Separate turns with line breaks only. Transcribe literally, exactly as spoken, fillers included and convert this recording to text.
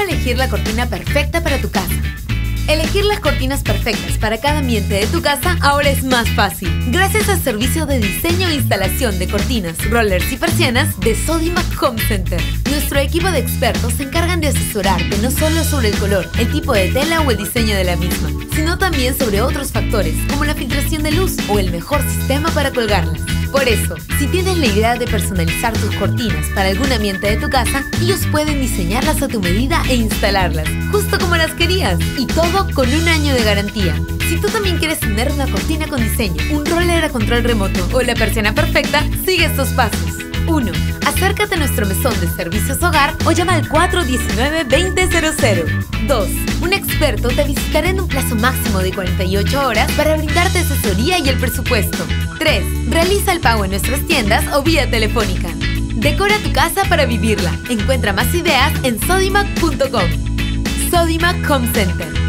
elegir la cortina perfecta para tu casa? Elegir las cortinas perfectas para cada ambiente de tu casa ahora es más fácil, gracias al servicio de diseño e instalación de cortinas, rollers y persianas de Sodimac Home Center. Nuestro equipo de expertos se encargan de asesorarte no solo sobre el color, el tipo de tela o el diseño de la misma, sino también sobre otros factores como la filtración de luz o el mejor sistema para colgarlas. Por eso, si tienes la idea de personalizar tus cortinas para algún ambiente de tu casa, ellos pueden diseñarlas a tu medida e instalarlas, justo como las querías, y todo con un año de garantía. Si tú también quieres tener una cortina con diseño, un roller a control remoto o la persiana perfecta, sigue estos pasos. uno. Acércate a nuestro mesón de servicios hogar o llama al cuatro uno nueve, veinte cero cero. dos. Un experto te visitará en un plazo máximo de cuarenta y ocho horas para brindarte asesoría y el presupuesto. tres. Realiza el pago en nuestras tiendas o vía telefónica. Decora tu casa para vivirla. Encuentra más ideas en sodimac punto com. Sodimac Home Center.